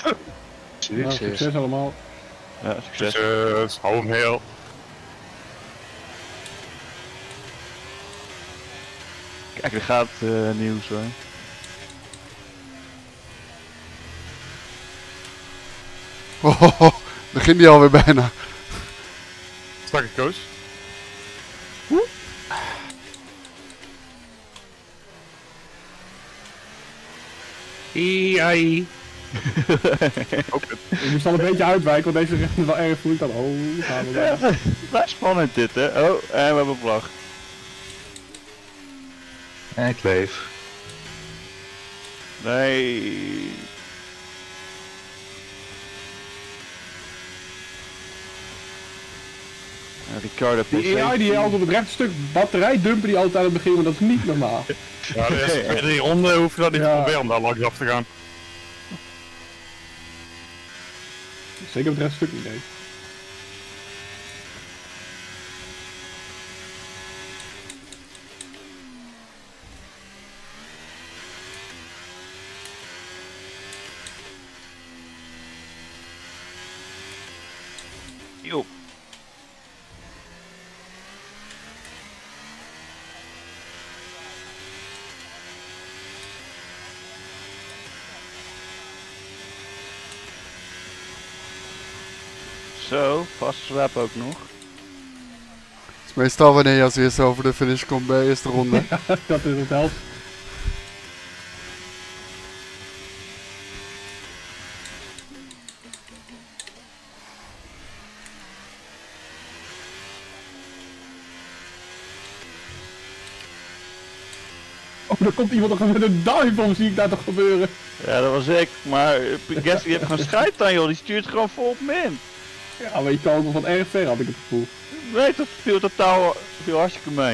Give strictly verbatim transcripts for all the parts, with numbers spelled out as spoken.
Succes. Nou, succes allemaal. Ja, succes. Succes. Hou hem heel. Kijk, er gaat uh, nieuws hoor. Oh, oh, oh, begint die alweer bijna. Strakke koos. Ai. Ik moest al een beetje uitwijken, want deze recht wel erg voel ik dan. Oh, gaan we daar. Ja, blijft spannend dit hè. Oh, en we hebben vlag. Ik leef. Nee. Ja, Ricardo Die A I die altijd op het rechte stuk batterij dumpen die altijd aan het begin, want dat is niet normaal. Ja, de eerste twee, drie ronden hoef je dat niet Ja. te proberen om daar langs af te gaan. Zeker op het rechte stuk niet, nee. Yo. Zo, vast slap ook nog. Het is meestal wanneer je als eerste over de finish komt bij de eerste ronde. Dat is het helft. Oh, er komt iemand nog met een dive om, zie ik daar toch gebeuren. Ja, dat was ik, maar Gasly heeft gewoon scheid aan joh, die stuurt gewoon vol op min. Ja, maar je kan ook nog wat erg ver, had ik het gevoel. Nee, dat viel totaal viel hartstikke mee.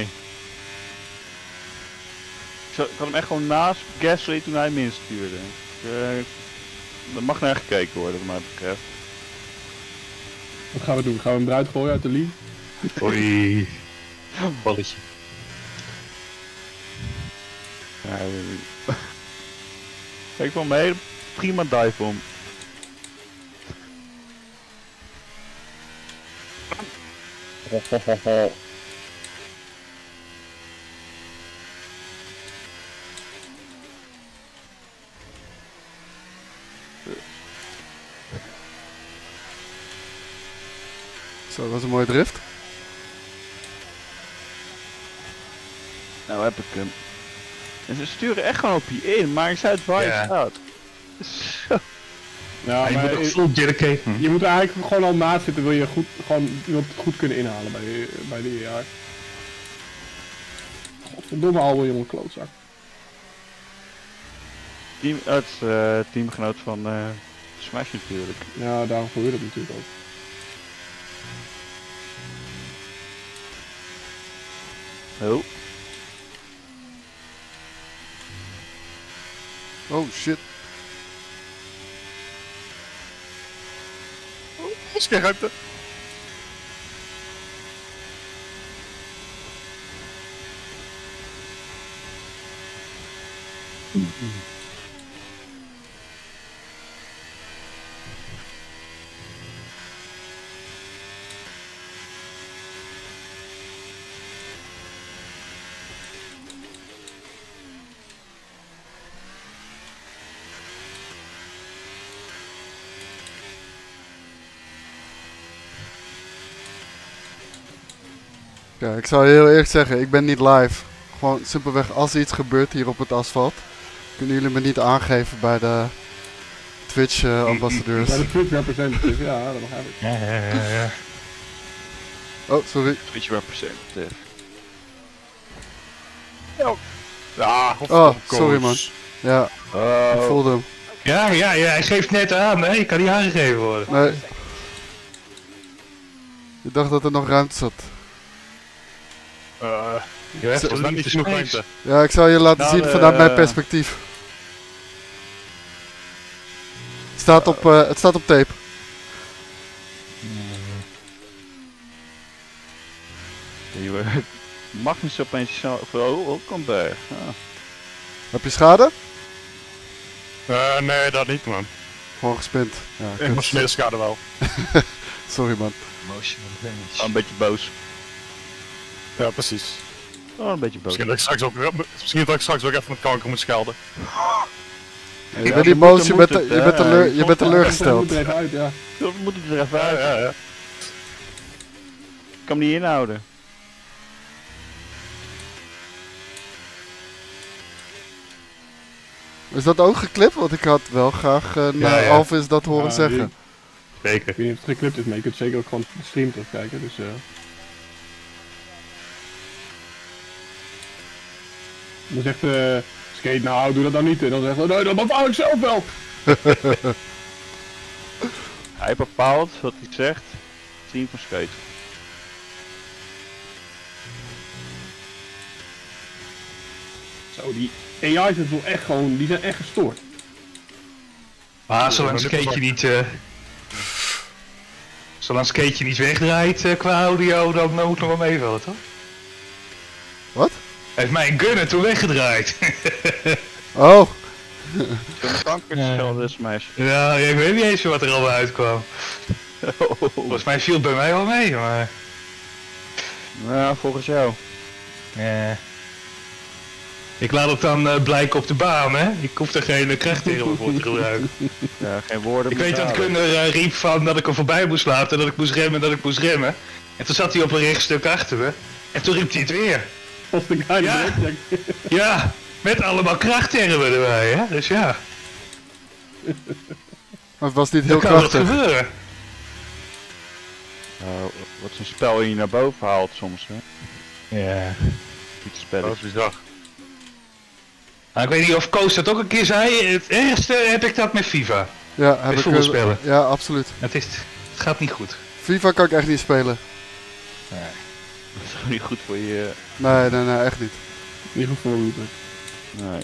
Ik zat- ik had hem echt gewoon naast Gasly toen hij min stuurde. Uh, dat mag naar gekeken worden wat mij betreft. Wat gaan we doen? Gaan we hem eruit gooien uit de lead? Oei. Balletje. Ja, uh, ik vond hem een hele prima dive om. Zo, dat was een mooie drift. Nou heb ik hem. En ze sturen echt gewoon op je in, maar ik zei het waar je Ja. staat. Zo. Ja, je maar moet ook je, full dedicaten. je moet er eigenlijk gewoon al naast zitten, wil je goed, gewoon iemand goed kunnen inhalen bij de, bij de A I. Godverdomme al, jongen, klootzak. Team, het is uh, teamgenoot van uh, Smash natuurlijk. Ja, daarom gebeurt het natuurlijk ook. Oh. Oh shit. Is geen ruimte. Ja, ik zou je heel eerlijk zeggen, ik ben niet live. Gewoon simpelweg, als er iets gebeurt hier op het asfalt, kunnen jullie me niet aangeven bij de Twitch uh, ambassadeurs. Bij de Twitch representative, ja, dat begrijp ik. Ja, ja, ja, ja. Oh, sorry. Twitch representative. Ja, Oh, godverdomme, sorry man. Koos. Ja, ik Oh. voelde hem. Ja, ja, ja, hij geeft net aan, nee, kan niet aangegeven worden. Nee. Ik dacht dat er nog ruimte zat. Uh, Je hebt er is net niet genoeg space. ruimte. Ja, ik zal je laten Nou, zien eh, vanuit mijn perspectief. Het staat op, uh, het staat op tape. Die wordt- Magnus opeens zo. Oh, ook komt bij. Ah. Heb je schade? Uh, nee, dat niet man. Gewoon gespind. Ja, kut. Emotionele schade wel. Sorry man. Emotional damage. Oh, een beetje boos. Ja, precies. Oh, een beetje boos. Misschien dat ik straks ook, misschien dat ik straks ook even met kanker moet schelden. Ja, je bent niet boos, je bent, te- je bent, teleur, je bent Dat teleurgesteld. moet er even uit, ja. We moeten er even Ja, uit. ja, ja. Ik kan hem niet inhouden. Is dat ook geklipt? Want ik had wel graag uh, naar ja. Alvis dat horen Ja, zeggen. Zeker. Ik weet niet of het geklipt is, maar je kunt zeker ook gewoon de stream terugkijken, dus... Uh... Dan zegt uh, Skate, nou doe dat dan niet. En dan zegt hij, nee, dat bepaal ik zelf wel. Hij bepaalt wat hij zegt. Team van Skate. Zo, die A I's zijn wel echt gewoon, die zijn echt gestoord. Maar zolang maar dit was Skateje niet... Uh, zolang Skateje niet wegdraait uh, qua audio, dan moet het nog wel meevallen, toch? Wat? Hij heeft mijn gunner toen weggedraaid. Oh, Kunnen kanker Ja. schelden, is meisje. ja, ik weet niet eens wat er allemaal uitkwam. Oh. Volgens mij viel het bij mij wel mee, maar... Ja, volgens jou. Eh. Ik laat het dan uh, blijken op de baan, hè? Ik hoef er geen uh, krachttermen voor te gebruiken. Ja, geen woorden. Ik moet weet dat halen. Gunner uh, riep van dat ik hem voorbij moest laten, dat ik moest remmen, dat ik moest remmen. En toen zat hij op een rechtstuk achter me. En toen riep hij het weer. Als de guy Ja. direct zegt, Ja, met allemaal krachttermen erbij, hè? Dus ja, het was niet heel dan kan het krachtig. gebeuren. Nou, wat zo'n spel in je naar boven haalt soms, hè? Ja. Niet spellen. Dat is bizar. Nou, ik weet niet of Koos dat ook een keer zei. Het ergste heb ik dat met FIFA. Ja, heb Met ik, voetbalspellen. ja, absoluut. Het, is, het gaat niet goed. FIFA kan ik echt niet spelen. Dat is gewoon niet goed voor je... Nee, nee, nee, echt niet. niet goed voor mijn bloed. Nee.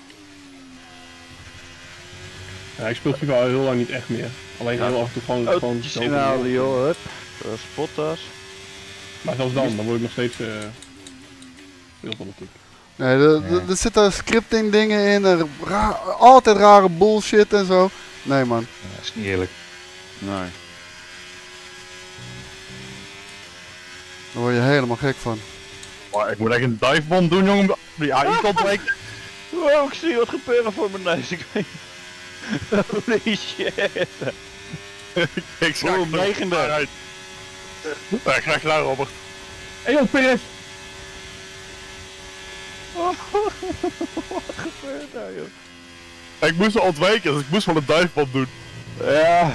Ja, ik speel FIFA al heel lang niet echt meer. Alleen Ja. heel af en toe gewoon... gewoon Autootjes zelf- inhalen, joh, hup. Uh, spottas. Maar zelfs dan, dan word ik nog steeds... Uh, heel veel natuurlijk. Nee, er- er- er zitten scripting dingen in, er ra- altijd rare bullshit en zo. Nee man. Ja, dat is niet eerlijk. Nee. Daar word je helemaal gek van. Maar ik moet echt een divebomb doen, jongen, om die A I kant wijken. Wow, ik zie wat gebeuren voor mijn neus. Ik weet Holy shit. Ik Boom, negende. uit. Ja, graag gedaan, Robert. Hé joh, P S! Wat gebeurt daar, joh? Ik moest er ontwijken, dus ik moest wel een divebomb doen. Ja.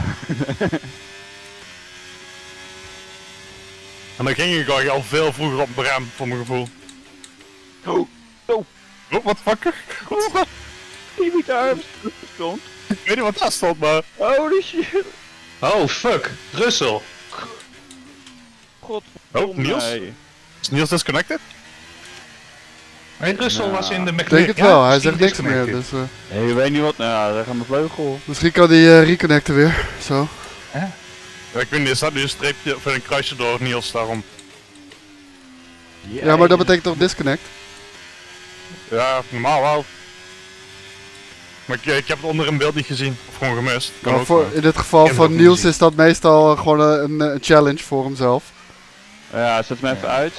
En dan ging ik al, al veel vroeger op mijn rem, voor mijn gevoel. Oh, oh. Oh, wat fucker? Timmy daar stond. Ik weet niet wat daar stond, maar... Holy shit. Oh, fuck. Russell. God. Oh, Niels? Is Niels disconnected? Nee, Russell Ja. was in de Ik McLaren. denk het wel, hij misschien zegt niks meer. disconnected. Dus, uh, Nee, je weet niet wat. Nou, daar gaat mijn vleugel. misschien kan hij uh, reconnecten weer. Zo. Ja, ik weet niet, er staat nu een streepje of een kruisje door Niels, daarom. Ja, maar dat betekent toch disconnect? Ja, normaal wel. Maar ik, ik heb het onder in beeld niet gezien, of gewoon gemist. Kan Maar ook, voor, maar- in dit geval Ik heb het van ook Niels niet gezien. is dat meestal gewoon een, een challenge voor hemzelf. Ja, zet hem even uit.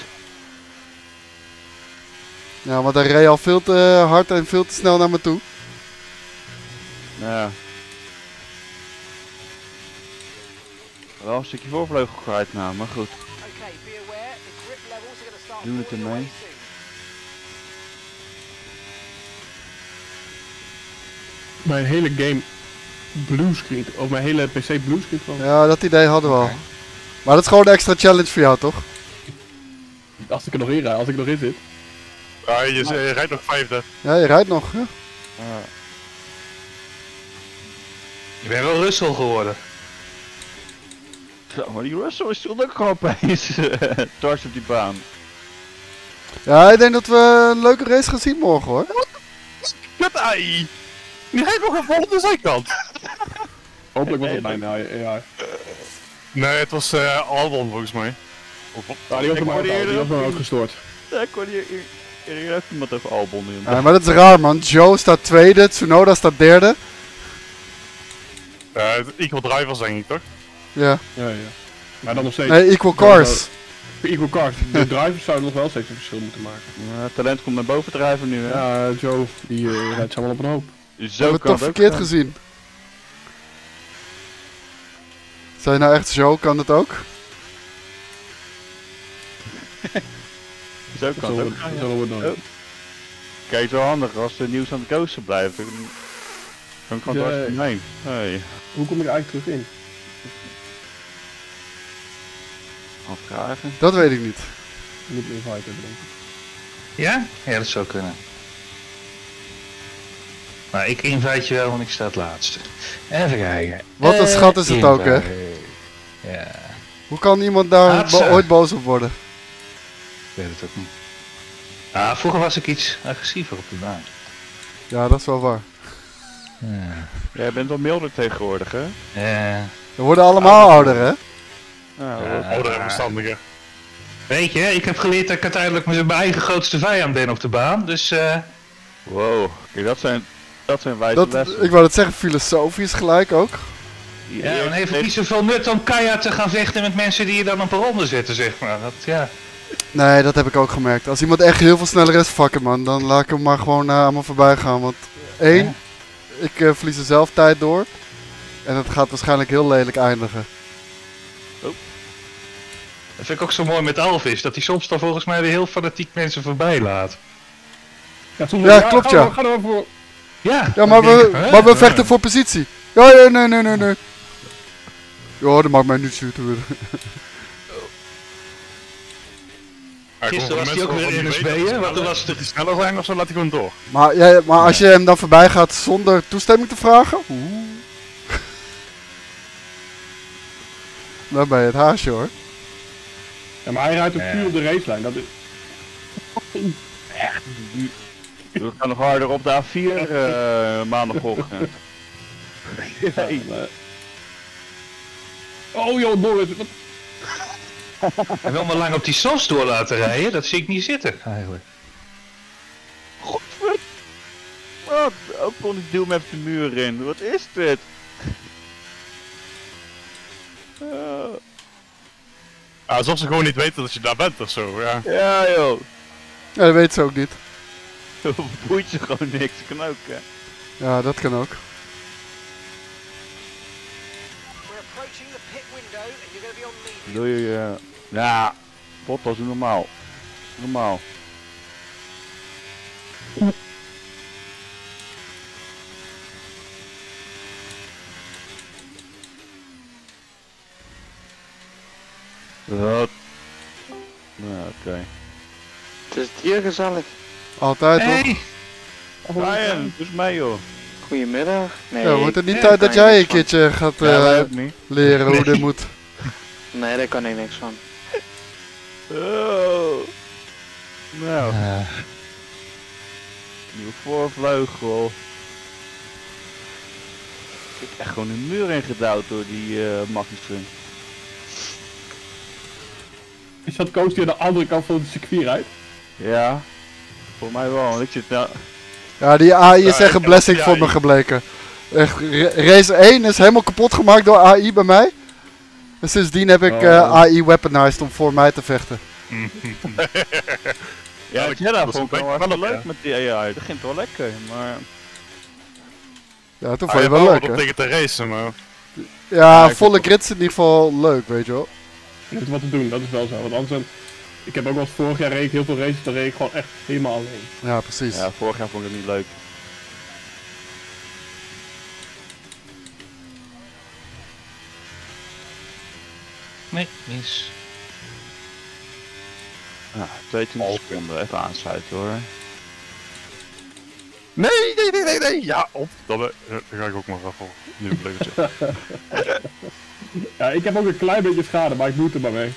Ja, want hij reed al veel te hard en veel te snel naar me toe. Ja. Wel een stukje voorvleugel kwijt nou, maar goed. Okay, be aware, the grip levels are going to start Doen het falling ermee. away soon. Mijn hele game bluescreen, of mijn hele P C bluescreen van. Ja, dat idee hadden we al. Maar dat is gewoon een extra challenge voor jou, toch? Als ik er nog in rijd, als ik er nog in zit. Ja, je, je rijdt nog vijfde. Ja, je rijdt nog. Ja. Ja. Je bent wel Russell geworden. Zo, maar die Russell is stond ook gewoon opeens eh, dwars op die baan. Ja, ik denk dat we een leuke race gaan zien morgen hoor. Kut A I! Die rijdt nog een vol op de zijkant. Hopelijk was het bijna, ja. ja. Nee, het was uh, Albon volgens mij. Of, Ja, die was Ik er maar hoorde ook al, eerder die was dat maar ook die- gestoord. Ja, ik hoorde hier, hier, hier, hier heeft iemand even Albon in. Ja, maar dat is raar man. Joe staat tweede, Tsunoda staat derde. Uh, equal drivers denk ik toch? Ja. Ja, ja. Maar dan nog steeds... Nee, equal cars. Equal cars. De drivers zouden nog wel steeds een verschil moeten maken. Uh, talent komt naar boven drijven nu, hè? Ja, Joe, die uh, rijdt zo wel op een hoop. Zo Hebben we het kan toch het ook verkeerd gaan. gezien? Zijn nou echt zo? Kan het ook? Zo kan het Zullen ook we, gaan, ja. zullen we doen. Oh. Kijk, zo handig als de nieuws aan het coasten blijft. Dan dan kan het Ja. hartstikke heen. Hey. Hoe kom ik eigenlijk terug in? Afvragen. Dat weet ik niet. Je moet een invite hebben, denk ik. Ja? Ja, dat zou kunnen. Maar ik invite je wel, want ik sta het laatste. Even kijken. Wat een Eh, schat is het ook, hè? invite. Ja, Hoe kan iemand daar Hatsa. bo- ooit boos op worden? ik weet het ook niet. Ah, vroeger was ik iets agressiever op de baan. Ja, dat is wel waar. Ja. Jij bent wel milder tegenwoordig, hè? Ja. We worden allemaal ouder, hè? Ja, Ja. Oudere en verstandiger. Weet je, ik heb geleerd dat ik uiteindelijk mijn eigen grootste vijand ben op de baan. Dus eh Wow, kijk, dat zijn, dat zijn wijze Dat, lessen. ik wou het zeggen, filosofisch gelijk ook. ja, dan heeft het niet zoveel nut om keihard te gaan vechten met mensen die je dan op een ronde zetten, zeg maar. Dat, ja. Nee, dat heb ik ook gemerkt. Als iemand echt heel veel sneller is, fuck hem man. Dan laat ik hem maar gewoon uh, aan me voorbij gaan. Want één, Ja. ik uh, verlies er zelf tijd door. En het gaat waarschijnlijk heel lelijk eindigen. Dat vind ik ook zo mooi met Alvis, dat hij soms dan volgens mij weer heel fanatiek mensen voorbij laat. Ja, soms Ja, klopt, gaan we- ja. Gaan we voor... Ja, Ja, maar dan denk we, ik, hè? maar we vechten voor positie. Ja, ja, nee, nee, nee, nee. Ja, dat maakt mij niet zo te worden. Gisteren was hij ook weer in N S B, hè? Want toen was Dat die sneller zijn of zo, laat hij gewoon door. Maar, ja, maar als je hem dan voorbij gaat zonder toestemming te vragen... Oeh. Dan ben je het haasje hoor. Ja, maar hij rijdt ook Ja. puur op de racelijn. Dat is... We gaan nog harder op de A vier uh, maandagochtend. Nee. Oh joh, Norris. Wat... Hij wil me lang op die softs door laten rijden, dat zie ik niet zitten eigenlijk. Godver... Wat? Ook kon ik duw hem even de muur in. Wat is dit? Uh, Ja, alsof ze gewoon niet weten dat je daar bent of zo, ja. ja joh. Ja, dat weet ze ook niet. Boeit je gewoon niks. Kan ook hè. Ja, dat kan ook. We're approaching the pit window and you're going to be on medium. Doe je... Uh, ja. Bottas, doe normaal. Normaal. Wat? Nou, oké. Okay. Het is hier gezellig. Altijd toch? Hey, Ryan, dus mij joh. Goedemiddag. Nee, Ja, wordt het niet ik- tijd daar dat kan jij ik een niks van. keertje gaat Ja, wij eh, ook niet. leren hoe Nee. dit moet? Nee, daar kan ik niks van. Oh. Nou, Eh, nieuwe voorvleugel. Ik heb echt gewoon een muur ingedouwd door die uh, Magnussen. Is dat coach die aan de andere kant van het circuit rijdt? Ja, voor mij wel, want ik zit nou... Ja, die A I is Ja, echt een ik- blessing ja, voor me ik- gebleken. Echt, ra- race één is helemaal kapot gemaakt door A I bij mij. En sindsdien heb ik Oh. eh, A I weaponized om voor mij te vechten. Ja, dat- Jeddah dat vond ik is wel wel echt op, leuk ja. met die A I. Dat ging toch wel lekker, maar... Ja, toen Ah, vond je je wel wel leuk op hè? tegen te racen, maar... Ja, ik volle vond- grids is in ieder geval leuk, weet je wel. Je moet wat te doen, dat is wel zo. Want anders... dan- Ik heb ook wel eens vorig jaar reed ik heel veel races, dan reed ik gewoon echt helemaal alleen. Ja, precies. Ja, vorig jaar vond ik het niet leuk. nee, mis. Ja, tweeëntwintig seconden, even aansluiten hoor. Nee, nee, nee, nee, nee! Ja, op! Dan, eh, dan ga ik ook maar even nu een leugentje. Ja, ik heb ook een klein beetje schade, maar ik doe het er maar mee.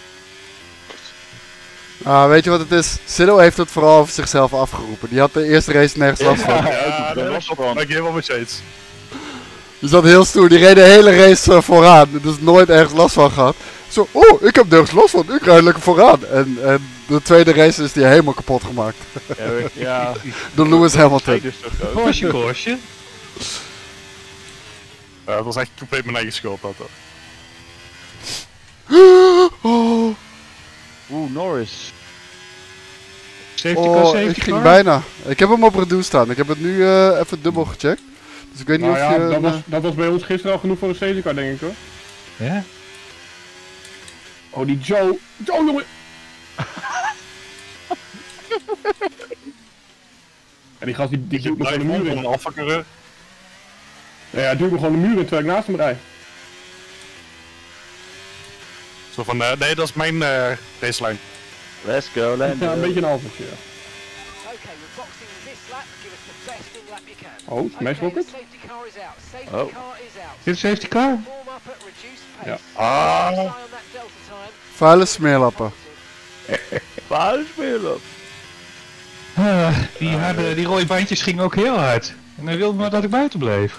Ah, weet je wat het is? Siddo heeft het vooral over zichzelf afgeroepen. Die had de eerste race nergens last van. Ja, ben daar los van. ben ik helemaal met je eens. Die zat heel stoer, die reed de hele race uh, vooraan. Dus nooit ergens last van gehad. Zo, oh, ik heb nergens last van, ik rijd lekker vooraan. En, en de tweede race is die helemaal kapot gemaakt. Ja, weet- ja. Door Lewis Hamilton. dus toch ook. Korsje, korsje. Uh, Uh, dat was echt compleet mijn eigen schuld dat hoor. Oh, Oeh, Norris. Safety car, oh safety ik ging car. bijna. Ik heb hem op reduce staan. Ik heb het nu eh, even dubbel gecheckt. Dus ik weet niet Nou of ja, je... dat een, was, eh, dat was bij ons gisteren al genoeg voor een safety car, denk ik hoor. Ja? Oh, die Joe. Joe, jongen! En die gast die, die duwt me gewoon de muur Van in. een Alfa coureur. Ja, hij duwt me gewoon de muur in terwijl ik naast hem rijd. Zo van, uh, nee, dat is mijn uh, racelijn. Let's go, Lando. Ja, een beetje een alfetje, ja. Okay, we're boxing this lap. Give us the best in lap you can. Oh, Smash Okay, Rocket? the safety car is out. Safety Oh. car is out. Dit is safety car? Form up at reduced pace. Ja. Ah. Keep an eye on that delta time. vuile smeerlappen. Vuil spelen. Ah, die, harde, die rode bandjes gingen ook heel hard. En hij wilde maar dat ik buiten bleef.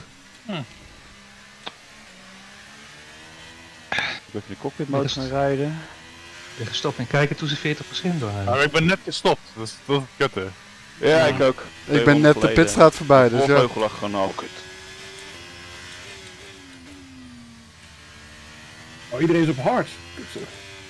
Ik even de cockpitmodus gaan rijden. Ik ben gestopt en kijken toen ze veertig procent waren. Maar ik ben net gestopt, dus dat is het kutte. Ja, ik ook. Ik ben net de pitstraat voorbij, dus ja. Voorvleugel lag gewoon al. Oh, iedereen is op hard. Kut, zeg.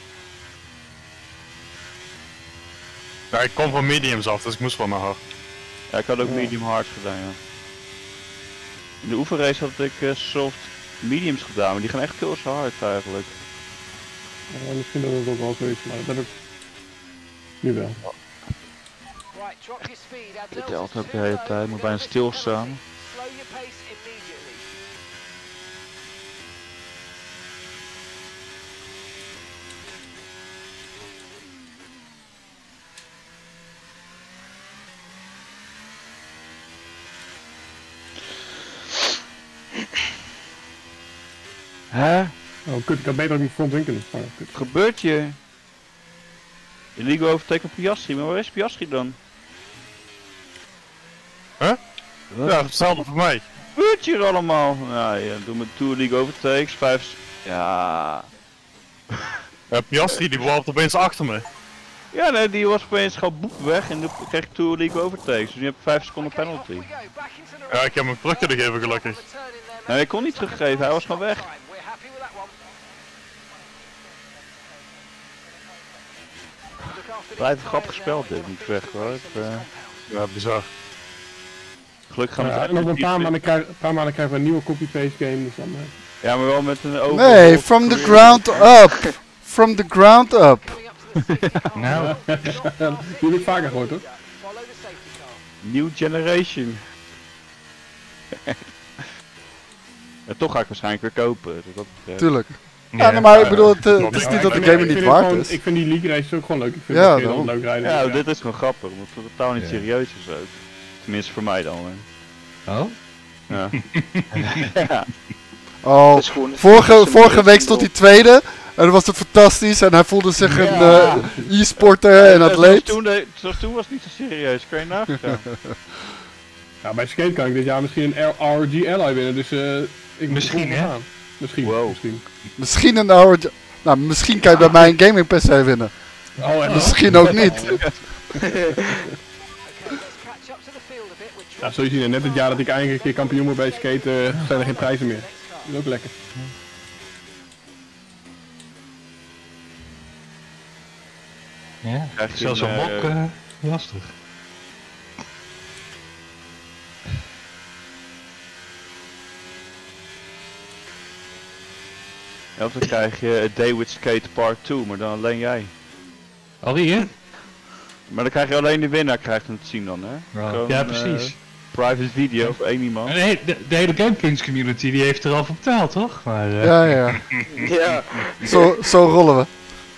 Ja, ik kom van mediums af, dus ik moest wel naar hard. Ja, ik had ook Ja. medium hard gedaan, ja. In de oefenrace had ik uh, soft mediums gedaan, maar die gaan echt heel zo hard eigenlijk. Ja, misschien dat het ook wel zo is, maar dat heb ik nu wel. Right, drop your speed. Our Dit delta's delta ook de too hele low. tijd, moet We're bijna gonna miss the stilstaan. penalty. Slow your pace immediately. Hè? Oh, kut, ik had beter ook niet front wing kunnen. Oh, kut. Wat gebeurt hier? Illegal overtake op Piastri, maar waar is Piastri dan? Huh? Wat Ja, hetzelfde voor mij. gebeurt hier allemaal? Nou ja, doe met Tour League overtakes, vijf... Ja... Uh, Piastri die bewoog opeens achter me. Ja, nee, die was opeens gewoon boep weg en toen kreeg ik Tour League overtakes, dus nu heb ik vijf seconden Okay, off penalty. we go. Back into the Ja, ik heb hem terug kunnen geven gelukkig. Nee, ik kon niet teruggeven, hij was gewoon weg. We're happy with that one. Look after Blijf these grappig tyres gespeeld now. dit, moet ik zeggen hoor. Ik, eh, Ja, bizar. gelukkig gaan we Ja, het en over een niet- paar maanden, krijg, een paar maanden krijgen we een nieuwe copy-paste game, dus dan... eh, Ja, maar wel met een open... Nee, from the ground up. From the ground up. Coming up to the safety car. Nou, die heb ik vaker gehoord hoor. Follow the safety car. New generation. Ja, toch ga ik waarschijnlijk weer kopen. Dus dat, eh, Tuurlijk. ja, Ja, nou, maar ik bedoel, het, eh, Ja, het is ik niet dat de Ik game vind- het ik niet vind waard gewoon- is. Ik vind die league races ook gewoon leuk. Ik vind Ja, dat heel daarom. leuk rijden. ja, dus, dit is gewoon grappig, omdat het totaal niet Ja. serieus is ook. Tenminste voor mij dan. Hè. oh? Ja. Ja. Oh, Dat is gewoon- vorige, dat is een vorige week beetje stond hij tweede. En dat was het fantastisch. En hij voelde zich een Ja. eh, e-sporter en zoals atleet. Toen, de- zoals toen was het niet zo serieus, kan je nagaan. Ja, bij skate kan ik dit jaar misschien een R G Ally winnen, dus eh ik moet Misschien, er hè? gewoon gaan. Misschien, Wow. misschien. Misschien een oude... Nou, misschien kan je bij mij een gaming P C winnen. Oh, en Misschien ook niet. Okay, let's catch up to the field a bit. We're Ja, zul je zien, net het jaar dat ik eindelijk een keer kampioen word bij skate, eh, zijn er geen prijzen meer. Dat is ook lekker. Ja, Krijg je zelfs een, een mok, eh, eh, lastig. Ja, of dan krijg je A Day with Skate Part twee, maar dan alleen jij. Alweer? Maar dan krijg je alleen de winnaar krijgt hem te zien dan, hè? Gewoon, Ja, eh, precies. private video voor één iemand. En de, he- de, de hele GameKings community die heeft er al voor betaald, toch? Maar, eh, Ja, ja. Ja, Zo, zo rollen we.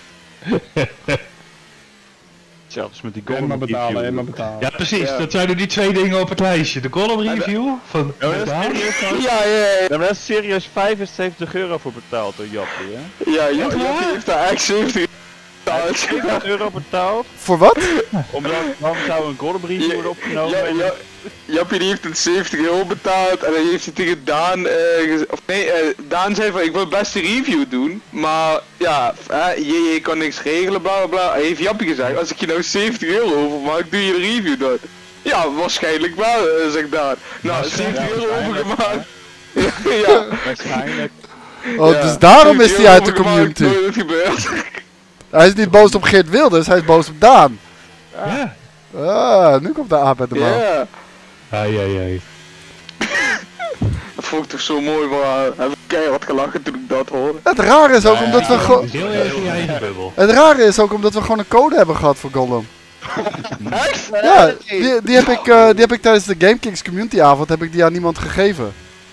Hetzelfde is met die En Golden maar betalen, review. en maar betalen. ja, precies. Ja. Dat zijn er die twee dingen op het lijstje. De column review van... Ja, maar dat is Daan. serieus, ja, ja, ja. ja, maar dat is serieus vijfenzeventig euro voor betaald door Jappie, hè? Ja, ja, ja, heeft daar echt zeventig betaald. zeventig euro betaald, Voor wat? omdat dan zou een Golden review worden opgenomen. Ja, en- ja, Jappie die heeft het zeventig euro betaald en dan heeft hij tegen Daan, eh, gez- of nee, eh, Daan zei van ik wil best een review doen, maar ja, eh, je, je kan niks regelen, bla bla bla. Hij heeft Jappie gezegd, als ik je nou zeventig euro overmaak, doe je de review dan. Ja, waarschijnlijk wel, eh, zegt Daan. Nou, Waarschijnlijk, zeventig euro waarschijnlijk, overgemaakt. Ja. Waarschijnlijk. Oh, Ja. dus daarom is hij uit de Heel community. nooit gebeurd. Hij is niet boos op Geert Wilders, hij is boos op Daan. Ja. Ah, nu komt de aap uit de mouw. Ja. Ai, ai, ai. Dat vond ik toch zo mooi, maar heb ik keihard gelachen toen ik dat hoorde. Het rare is ook omdat we Ja, gewoon... dus heel erg in je eigen bubbel. Het rare is ook omdat we gewoon een code hebben gehad voor Gollum. Echt? Ja, die, die, heb ik, eh, die heb ik tijdens de GameKings community avond heb ik die aan niemand gegeven.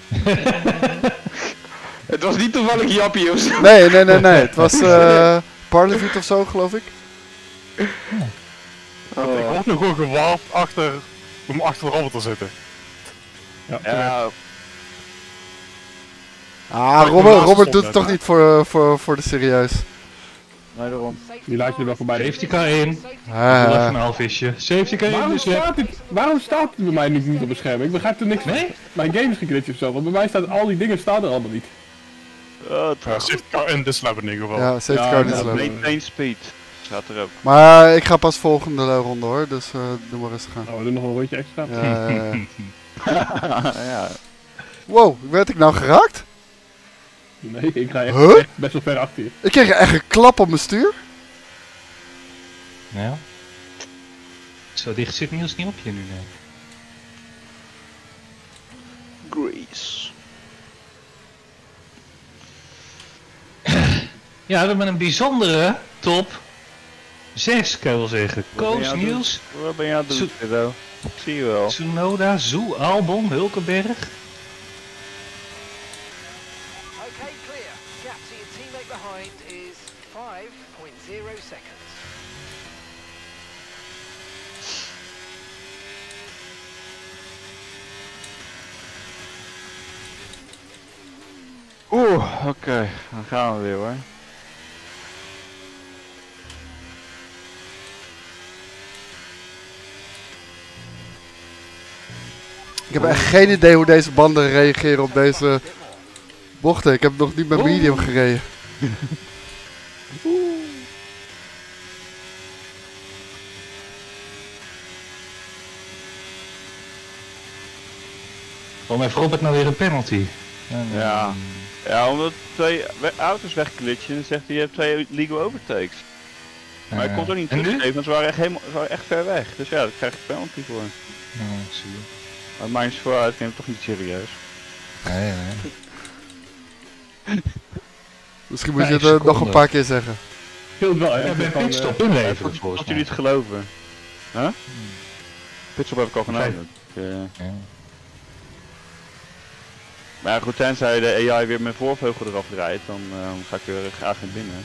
Het was niet toevallig Jappie of zo. Nee, nee, nee, nee. Het was eh Parleyvoet of zo, geloof ik. Ik Oh. word nu gewoon gewaafd achter, om achter de robot te zitten. Ja, Ja, Ah, Robert, Robert doet het toch niet voor, eh, voor, voor de serieus. nee, daarom. Die laat je er wel voorbij. Safety car in. Ah, Nog een halfvisje. Safety car in, Waarom dus ja. staat, dit, waarom staat het bij mij niet, niet op het scherm? Ik begrijp er niks van. Nee? Mijn game is geglitcht of zo, want bij mij staan al die dingen staan er allemaal niet. Oh, het Ja, safety car in dit lab in ieder geval. ja, safety Ja, car dat is is leuk. maintain speed. Staat erop. Maar ik ga pas volgende eh, ronde hoor, dus eh doe maar rustig aan. Oh, we doen nog een rondje extra. Ja, ja, ja. Ja. Wow, werd ik nou geraakt? Nee, ik ga echt, Huh? echt best wel ver achter je. Ik kreeg echt een klap op mijn stuur. Ja. Zo dicht zit Niels niet op je nu, nee. Grease. Ja, we hebben een bijzondere top zes, kan je wel zeggen. Wat ben je Koos, aan het doen? Niels, Wat ben je aan het doen, Zo- Pedro? Ik zie je wel. Tsunoda, Zoe, Albon, Hulkenberg. Okay, clear. Gap to your teammate behind is five point zero seconds. Oeh, oké. Dan gaan we weer hoor. Ik heb echt geen idee hoe deze banden reageren op deze bochten. Ik heb nog niet met medium gereden. Waarom heeft Robert nou weer een penalty? Ja. Ja, omdat twee we- auto's wegglitchen, dan zegt hij je hebt twee legal overtakes. Maar ik kon er niet En nu? teruggeven, want ze waren echt, helemaal, ze waren echt ver weg. Dus ja, daar krijg ik een penalty voor. Ja, zie je. Maar mijn is vooruit, ik neem het toch niet serieus. Nee, nee. Misschien moet je Vijf het eh, nog een seconden. paar keer zeggen. Scheelt wel, hè? Ja, bij Ik kan, pitstop eh, inleveren Als volgens jullie mij. het geloven. Huh? Pitstop heb ik al genomen. Ik, eh, Ja. Maar ja, goed, tenzij de A I weer mijn voorvleugel eraf draait, dan eh, ga ik weer graag naar binnen.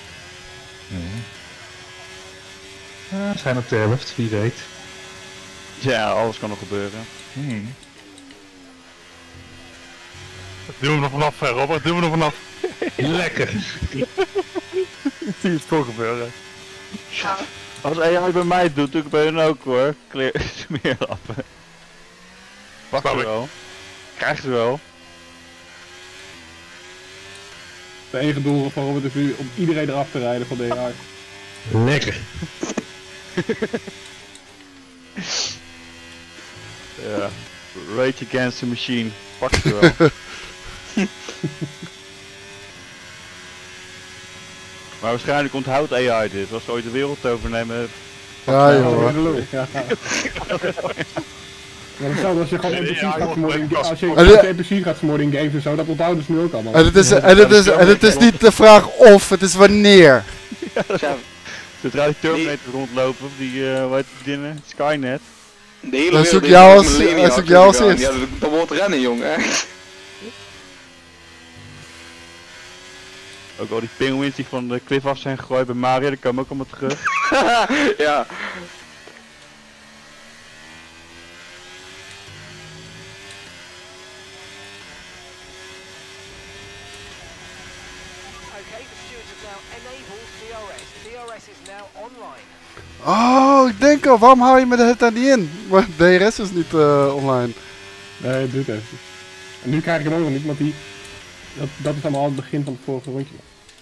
Ja, zijn op de helft, wie weet. Ja, alles kan nog gebeuren. Hmm. Duw hem er vanaf, hè, Robert, duw hem er vanaf. Lekker. Zie het gewoon gebeuren. Als A I bij mij het doet, doe ik bij hun ook hoor. Kleer smeerlappen. Wacht Snap ze ik. wel. Krijg ze wel. Het enige doel van Robert is nu om iedereen eraf te rijden van de A I. Lekker. Ja. Rage against the machine. Pak ze wel. Maar waarschijnlijk onthoudt A I dit. Als ze ooit de wereld overnemen. Ja Ja, joh. ja. Maar hetzelfde als je gewoon N P C's Ja, gaat joh, vermoorden in ik was- als je, En als je de- N P C's gaat vermoorden in games en zo, dat onthouden ze nu ook allemaal. En het is, en het is, en het is niet de vraag of, het is wanneer. Ja, Zodra die Terminator rondlopen, of die, uh, wat dingen, Skynet. de hele Dan wereld zoek heeft jou een als- millennium zoek jou als achtergegaan. eerst. Ja, dat, dat wordt rennen, jong, echt. Ook al die penguins die van de cliff af zijn gegooid bij Mario, die komen ook allemaal terug. Ja. Okay, the stewards have now enabled D R S. D R S is now online. Oh, ik denk al, waarom hou je me de hele tijd niet in? Maar D R S is niet eh, online. Nee, het doet even. En nu krijg ik hem ook nog niet, want die, dat, dat is allemaal al het begin van het vorige rondje.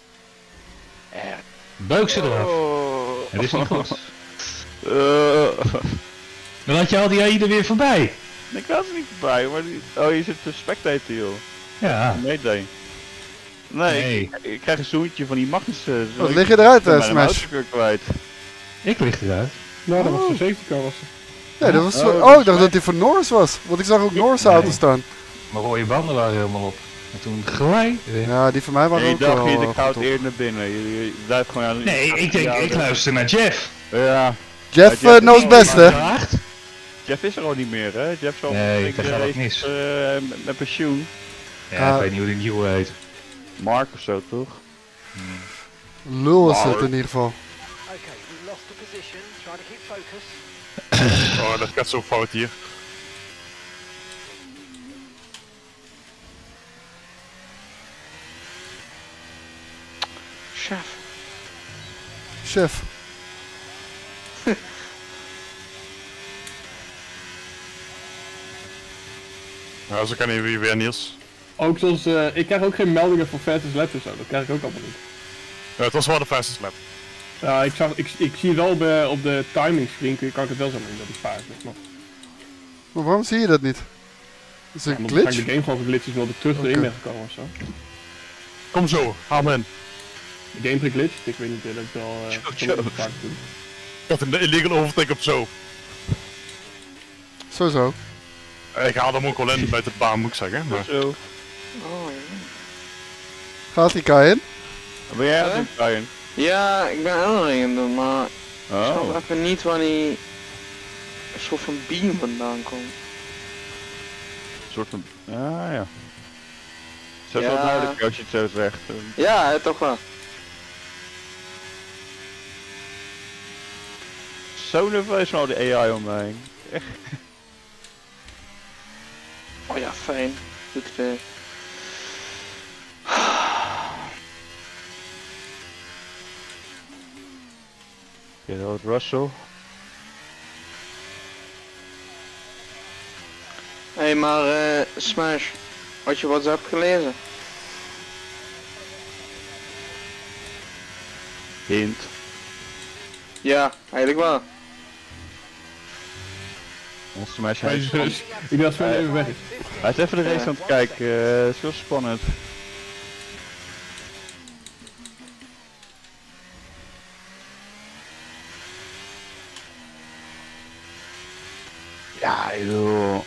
Beuk ze eraf. Oh. Het is niet goed. Uh, Dan had je al die A I er weer voorbij. Ik was er niet bij, maar die... Oh, je zit te spectaten, joh. Ja. Nee, nee. Nee, Nee. Ik, ik krijg een zoentje van die Magnussen. Wat lig je eruit, Ik uh, ben mijn Smash? auto weer kwijt. Ik lig eruit. Nou, dat was Oh. de safety car was het. Nee, dat was Oh, zo... dat Oh, is ik dacht dat hij voor Norris was. Want ik zag ook Norris' Nee. auto staan. Mijn rode banden waren helemaal op. En toen gelijk. weer. Ja, die van mij waren Je ook dacht, wel je uh, ik ga het goed op. eerder naar binnen. Je, je blijft gewoon aan Nee, ik denk, ik luister naar Jeff. Ja, Jeff Ja, uh, knows Jeff- best, hè? Hard. Jeff is er al niet meer, hè? Jeff zal Nee, ik dat gaat ook mis. uh, met, met pensioen. Ja, Ah. ik weet niet hoe die nieuwe heet. Mark of zo, toch? Lul is het in ieder geval. Okay, we lost the position. Try to keep focus. Oh, dat gaat zo fout hier. Chef. Chef. Ja, zo kan hij weer, weer Niels. Ook zoals, eh, ik krijg ook geen meldingen voor fastest lap en zo, dat krijg ik ook allemaal niet. Ja, het was wel de fastest lap. Ja, ik, zag, ik, ik zie wel bij, op de timing screen, kun je- kan ik het wel zo doen dat ik paard is. Maar Maar waarom zie je dat niet? Is het een omdat waarschijnlijk glitch? de game gewoon geglitcht is, omdat ik terug erin Oké. ben gekomen of zo. Kom zo, haal me in. De game geglitcht, ik weet niet, eh, dat ik wel uh, Zo, zo. vaak doe. Ik had een illegal overtake op zo. Zo zo. Eh, Ik haalde hem ook wel in bij de baan, moet ik zeggen. Maar... Zo. Oh, ja. Gaat die Kai in? Wat ben jij aan het Hè? doen, Brian? Ja, ik ben Elring aan het doen, maar ik snap Oh. even niet waar die een soort van beam vandaan komt. Een soort van... Ah, ja. Zo is Ja. wel duidelijk als je het zo zegt. Ja, hè, toch wel. Zo nerveus van al die A I om me heen. Oh ja, fijn. Doet het weer. Je hoort Russell. Hé, hey, maar eh Smash, had je WhatsApp gelezen? Hint. Ja, eigenlijk wel. Onze Smash Maar hij is is, dus- ik denk dat Sven even weg is. hij is even de race aan het kijken. eh, Het is heel spannend. Ja, joh.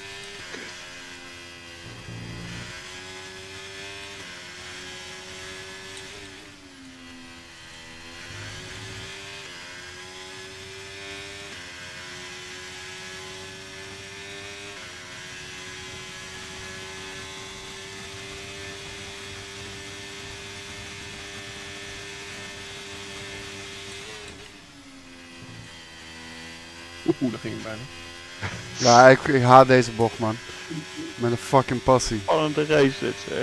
Oeh, daar ging ik bijna. Ja, ik, ik haat deze bocht, man. Met een fucking passie. Spannende race dit zeg.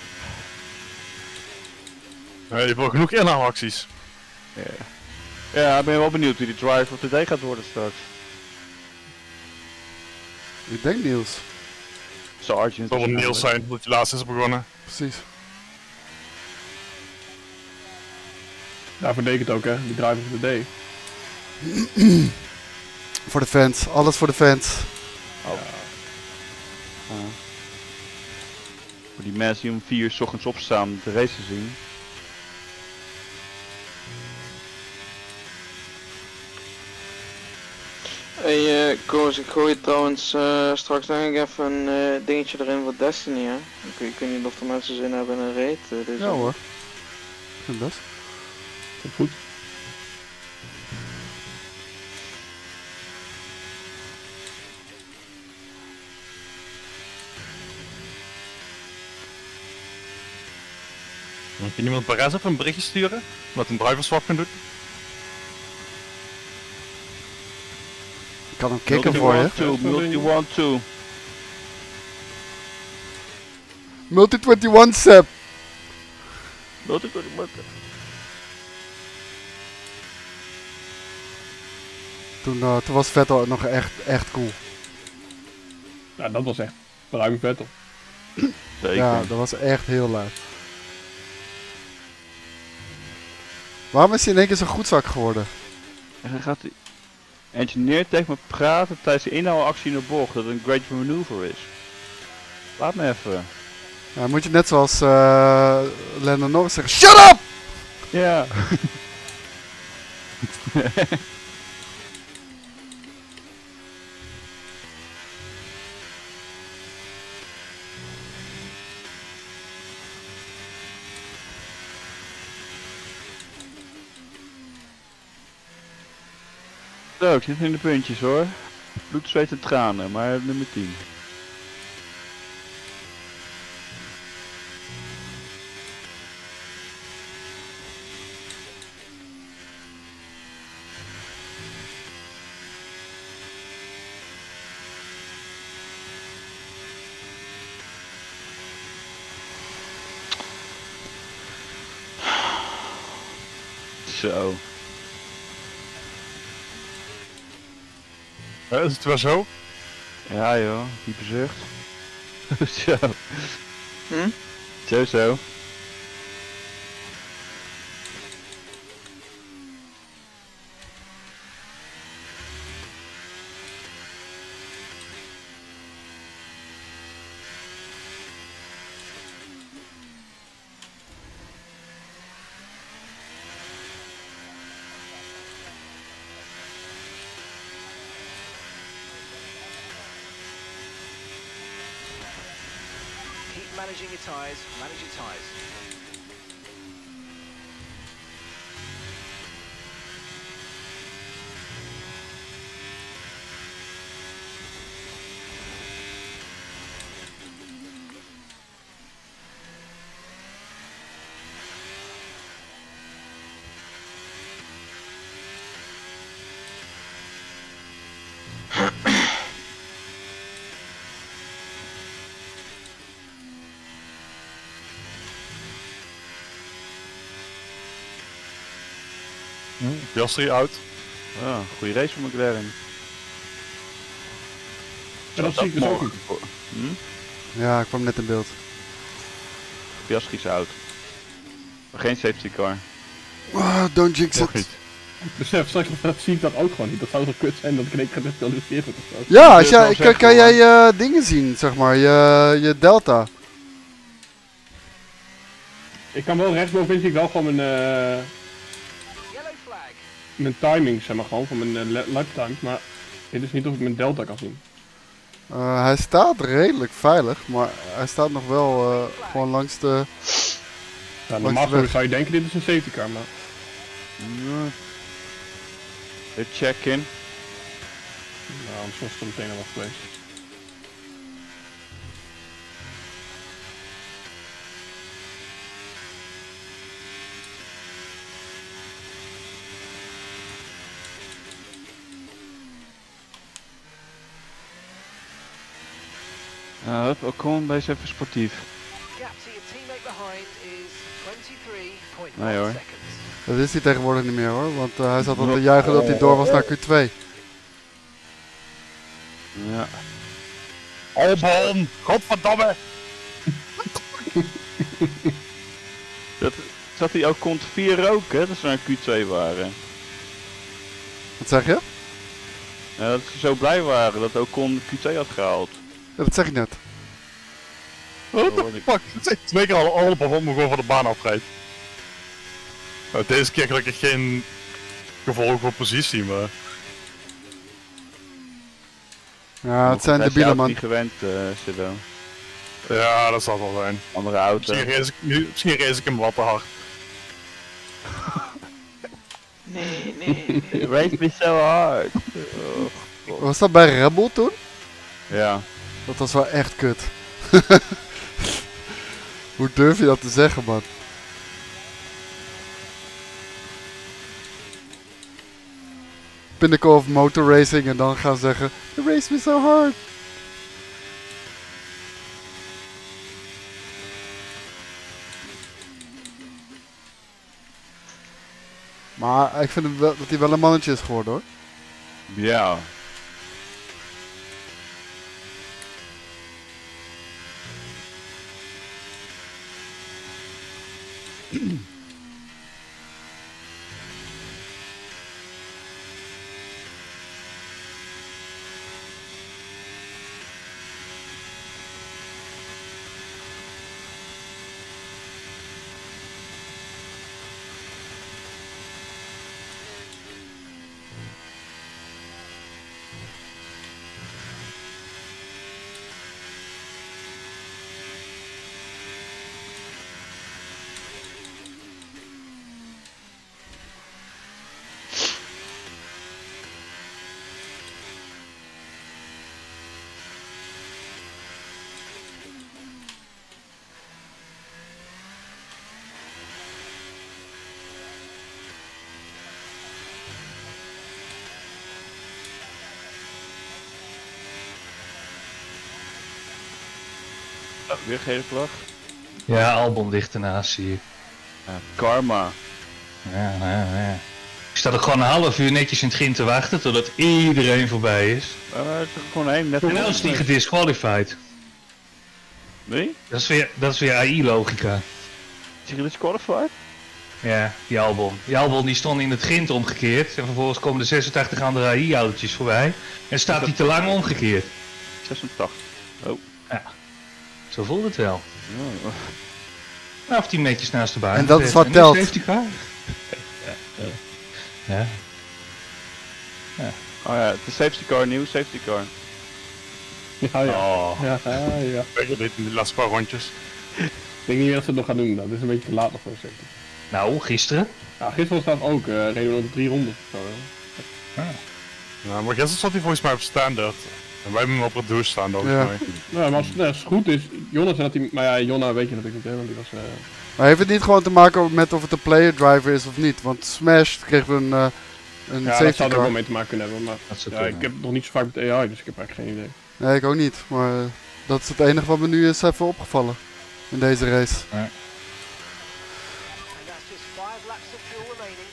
Ja, je hebt wel genoeg inhaalacties. Ja, ik ben wel benieuwd wie die driver of the day gaat worden straks. Ik denk Niels. Sergeant. Het zal wel Niels zijn, dat hij laatst is begonnen. Precies. Daarvoor deed ik het ook, hè, die driver of the day. Voor de fans. Alles voor de fans. Voor die mensen die om vier uur 's ochtends opstaan om de race te zien. Hé, hey, uh, Koos, ik gooi trouwens uh, straks denk ik even een uh, dingetje erin voor Destiny, hè. Ik, ik weet niet of er mensen zin hebben in een raid. Uh, dus Ja hoor. Ik vind het best. Komt goed. Kan iemand Perez even een berichtje sturen? Wat een driverswap kan doen? Ik kan hem kicken voor je. Multi one two. Multi eenentwintig Sep. Multi one two. Toen, uh, toen was Vettel nog echt, echt cool. Ja, dat was echt ruim Vettel. Zeker. Ja, dat was echt heel leuk. Waarom is hij in één keer zo'n goedzak geworden? En dan gaat hij... Engineer tegen me praten tijdens de inhaalactie in de bocht dat het een great maneuver is. Laat me even. Ja, moet je net zoals uh, Lando Norris zeggen, SHUT UP! Ja. Zo, ik zit in de puntjes hoor. Bloed, zweet en tranen, maar nummer tien. Zo. Ja, is het wel zo? Ja joh, diepe zucht. Zo. Hm? Zo zo. Keep managing your tyres, manage your tyres. Piastri uit. Ah, goede race voor McLaren. En dat zie ik dus ook niet. Hm? Ja, ik kwam net in beeld. Piastri is out. Maar geen safety car. Oh, don't jinx Nog it. niet. Besef, straks dat zie ik dat ook gewoon niet. Dat zou zo kut zijn dat ik in één keer gedisqualificeerd word of zo. Ja, als Ik wil jij, wel kan, zeggen, kan jij je dingen zien, zeg maar, je, je delta. Ik kan wel rechtsbovenin zie ik wel gewoon mijn, uh, Yellow flag. mijn timing, zeg maar, gewoon van mijn uh, lap times, maar dit is niet of ik mijn delta kan zien. Uh, hij staat redelijk veilig, maar hij staat nog wel uh, gewoon langs de... Ja, Langs normaal de weg. gesproken zou je denken dit is een safety car, maar... Ja. De check-in. Nou, anders was het er meteen al wat geweest. Nou, hup, Ocon, wees even sportief. Gap to your teammate behind is twenty-three point Nee, one hoor. seconds. Dat is hij tegenwoordig niet meer hoor, want uh, hij zat al te juichen dat hij door was naar Q twee. Ja. Albon! Godverdamme! Dat, zat hij Ocon te vier roken, dat ze naar Q twee waren. Wat zeg je? Ja, dat ze zo blij waren dat Ocon Q twee had gehaald. Ja, dat zeg ik net. What the fuck? Het zijn twee keer al Albon me gewoon van de baan afrijdt. Nou, deze keer gelukkig geen gevolg voor positie, maar... Ja, het zijn Hij de is je bielen auto man. niet gewend, uh, Sido. Ja, dat zal wel zijn. Andere auto. Misschien race ik, nu- misschien race ik hem wat te hard. Nee, nee. It raised me so hard. Oh. Was dat bij Red Bull toen? Ja. Dat was wel echt kut. Hoe durf je dat te zeggen, man? Pinnacle of motor racing en dan gaan zeggen, you race me so hard. Maar ik vind hem wel, dat hij wel een mannetje is geworden hoor. Ja. Oh, weer gele vlag. Ja, Albon ligt ernaast, zie je. Ja, karma. Ja, ja, ja. Ik sta er gewoon een half uur netjes in het begin te wachten totdat iedereen voorbij is. Uh, er is er gewoon één net. En dan is die gedisqualified. Nee? Dat is weer, dat is weer A I-logica. Is hij gedisqualified? Ja, die Albon. Die Albon die stond in het grind omgekeerd en vervolgens komen er zesentachtig andere A I-autootjes voorbij. En staat hij te lang omgekeerd. zesentachtig. Oh. Ja, zo voelt het wel. Oh. Nou, of die netjes naast de baan. En dat is wat nu telt. safety car. Ja. Ja. Oh ja, de safety car, nieuw safety car. Ja, ja. Oh, Ja, ja, ja. weet je dit in de laatste paar rondjes. Ik denk niet meer dat ze het nog gaan doen. Dat is een beetje te laat nog voor zeker. Nou, gisteren. Ja, gisteren staat ook, uh, reden we nog drie rondes of zo. Hè. Ja, maar gisteren zat hij volgens mij op standaard. En wij hebben hem op het douche staan, volgens Ja. mij. Nou, maar als het, als het goed is, Jonas zei dat hij, maar ja, Jonna weet je natuurlijk niet, hè, want die was... Uh... Maar heeft het niet gewoon te maken met of het een player driver is of niet? Want Smash kreeg een, uh, een Ja, dat safety zou er wel car. mee te maken kunnen hebben, maar Dat zou ja, kunnen. ik heb nog niet zo vaak met A I, dus ik heb eigenlijk geen idee. Nee, ik ook niet. Maar uh, dat is het enige wat me nu is even opgevallen. In deze race. And that's just five laps of fuel remaining.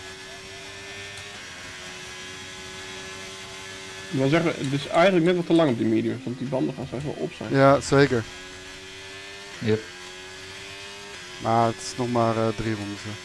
Ik wil zeggen, het is eigenlijk net wat te lang op die mediums, want die banden gaan straks wel op zijn. Ja, zeker. Yep. Maar het is nog maar uh, drie rondes. hè.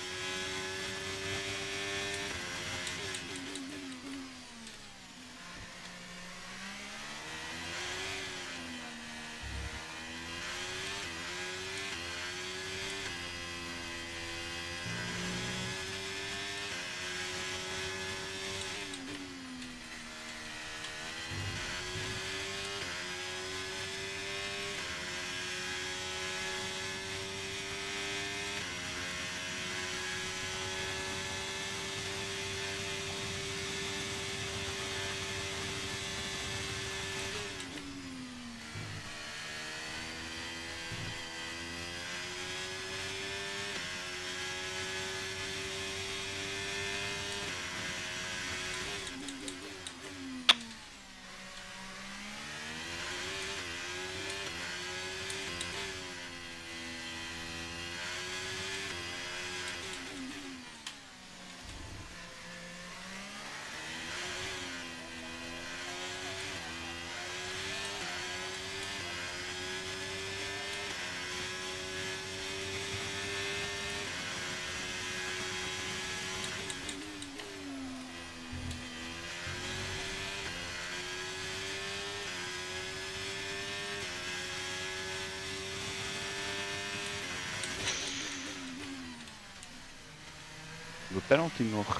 De penalty nog.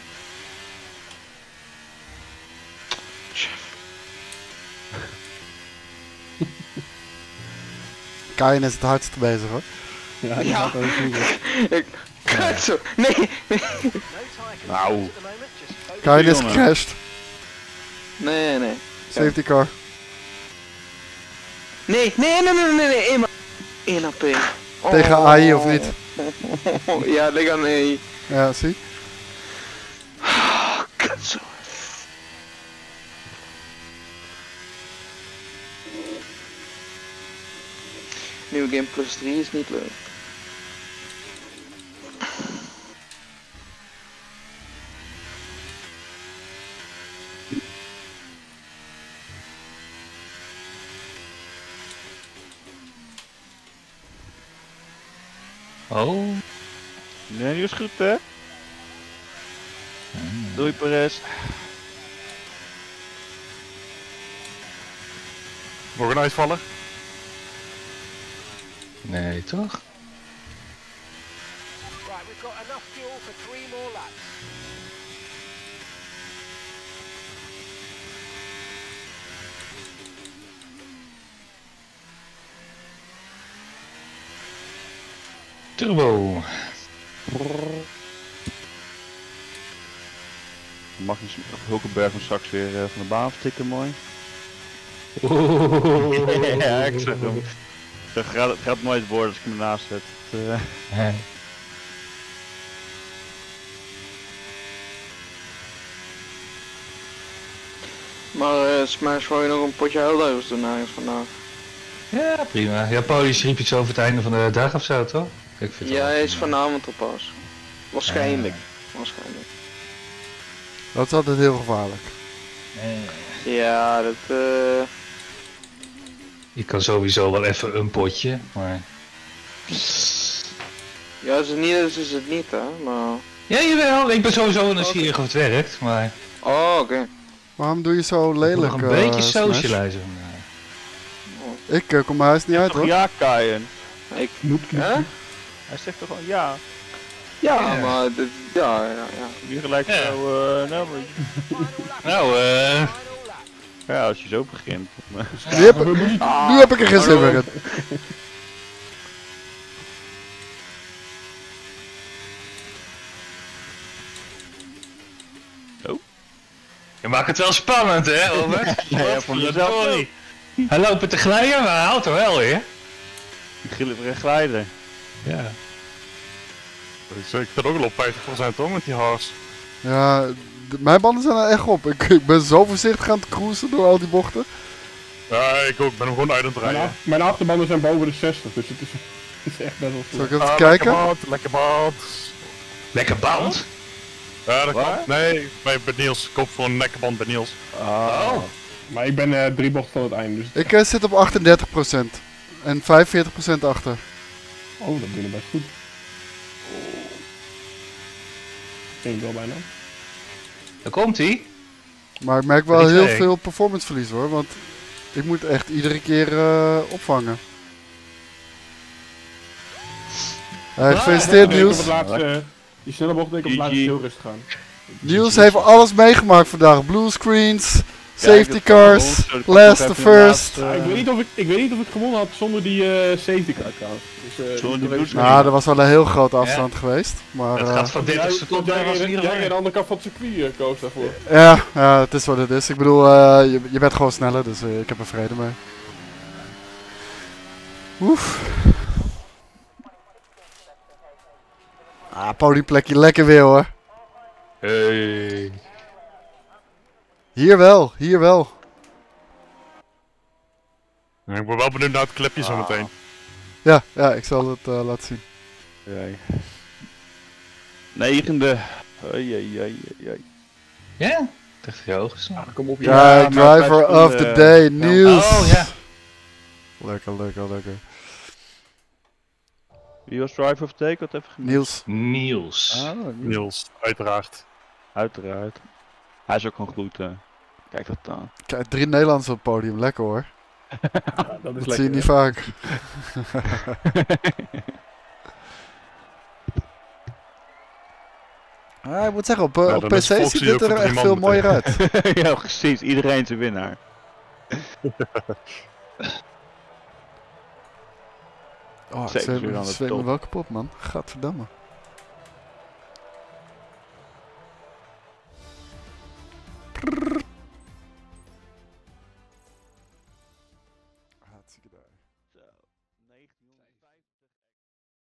Kain is het hardst bezig hoor. Ja, die Ja. gaat ook goed. Ik... Kut zo. Nee. No tire conditions Nou. at the moment, just focus. Kain is jongen. gecrashed. Nee, nee. Safety car. Nee, nee, nee, nee, nee, nee. één maar. één A P. Oh. Tegen A I of niet? Ja, lig aan A I. Ja, zie. Kut zo. Nieuwe game plus drie is niet leuk. Oh. Nee, die is goed hè? Doei Perez. Nog een uitvaller? Nee, toch? Right, we've got enough fuel for three more laps. Turbo. Mag je Hulkenberg van straks weer uh, van de baan vertikken, mooi. Ja, ik zeg hem. Het gaat, het gaat nooit worden als ik hem ernaast zet. Het, uh... Hè. Maar uh, Smash wou je nog een potje Helldivers doen ergens vandaag. Ja, prima. Ja, Polish riep iets over het einde van de dag of zo, toch? Ik vind het Ja, wel hij is prima. vanavond op pas. Waarschijnlijk. Waarschijnlijk. Dat is altijd heel gevaarlijk. Eh, Ja, dat eh... Je kan sowieso wel even een potje, maar... Ja, als het niet is, is het niet, hè. Maar... Ja, jawel. Ik ben sowieso nieuwsgierig of het werkt, maar... Oh, oké. Waarom doe je zo Ik moet lelijk? nog een eh, beetje Smash? socializen. Ik eh, kom mijn huis niet uit Toch hoor. ja, Kaien. Ik... Noep, noep, Hè? noep. Hij zegt toch gewoon ja. Ja, Ja. maar... Dit... Ja, ja, ja. Wie gelijk Ja. zo, eh, nou, maar, Nou, eh... ja, als je zo begint. Maar- Nu heb, nu heb ik er geen zin meer in. je maakt het wel spannend, hè, Robert? Ja, van jezelf ook. Sorry. Hij loopt te glijden, maar hij houdt er wel weer. Die glibberige glijder. Ja. Dus ik zit ook al op vijftig procent hoor, met die haars. Ja, d- mijn banden zijn er echt op. Ik, ik ben zo voorzichtig aan het cruisen door al die bochten. Ja, ik ook. Ik ben hem gewoon uit aan het Mijn, rijden. ach- mijn achterbanden zijn boven de zestig, dus het is, het is echt best wel Zal ik veel. even Ah, kijken? Lekker band, lekker band. Lekker band. Ja, dat Waar? klopt. Nee, bij, bij Niels. Ik koop gewoon een nekkerband bij Niels. Ah. Oh. Maar ik ben eh, drie bochten van het einde, dus... Ik eh, zit op achtendertig procent. En vijfenveertig procent achter. Oh, dat binnen best goed. Ging ik wel bijna. Daar komt hij. Maar ik merk wel drie, heel twee. veel performanceverlies hoor. Want ik moet echt iedere keer eh, opvangen. Hey, gefeliciteerd Ik denk op Niels. het laatste, eh, die snelle bocht denk ik op het laatste G G. heel rustig gaan. Niels heeft alles meegemaakt vandaag. Blue screens, Kijk, safety dat cars, kan wel. Zo, dat last komt the even de first. laatste, Ah, ik, weet niet of ik, ik weet niet of ik gewonnen had zonder die eh, safety car trouwens. Dus, eh, Zonder die dat weet ik bloed- niet. Nou, er was wel een heel grote afstand geweest. Maar Het eh, gaat van dertig Jij- seconden jij naar reed- vier Jij reed aan de uur. andere kant van het circuit, eh, Koos, daarvoor. ja, ja, het is wat het is. Ik bedoel, eh, je, je bent gewoon sneller, dus eh, ik heb er vrede mee. Oef. Ah, podiumplekje lekker weer hoor. Hey. Hier wel, hier wel. Ja, ik ben wel benieuwd naar het clipje zo meteen. Ja, ja, ik zal het eh, laten zien. Jee. Negende. Oei, oei, oei, oei. Ja? Echt heel hoog is. Kom op, Ja, maar driver vijf of the seconden, day, eh, Niels. Oh ja. Lekker, lekker, lekker. Wie was driver of the day? Ik had even gemist. Niels. Niels. Ah, Niels. Niels, uiteraard. Uiteraard. Hij is ook gewoon goed. eh. Kijk dat dan. Kijk, drie Nederlanders op het podium, lekker hoor. dat Dat is zie je lekker. niet vaak. Ah, ik moet zeggen, op, eh, Ja, op dan P C is Foxy ziet het ook er voor drie echt man veel meteen. mooier uit. Ja, precies. Iedereen is een winnaar. Oh, Zeker ze weer aan de zweet me top. wel kapot, man. Gadverdamme. Hartstikke daar. Zo, negentien